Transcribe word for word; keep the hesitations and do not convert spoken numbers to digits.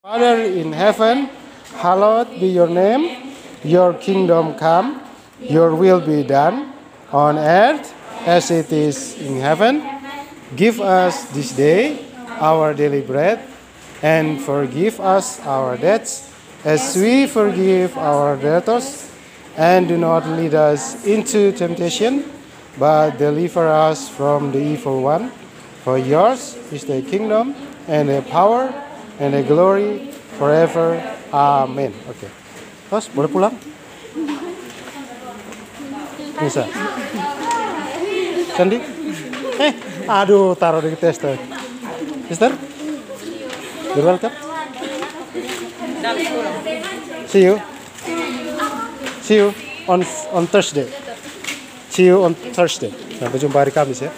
Father in heaven, hallowed be your name. Your kingdom come, your will be done on earth as it is in heaven. Give us this day our daily bread and forgive us our debts as we forgive our debtors. And do not lead us into temptation, but deliver us from the evil one. For yours is the kingdom and the power and the glory forever. Amin. Oke. Tos, boleh pulang? Bisa. Candy? Eh, aduh, taruh di tester. Sister? You're welcome. See you. See you on on Thursday. See you on Thursday. Sampai jumpa hari Kamis ya.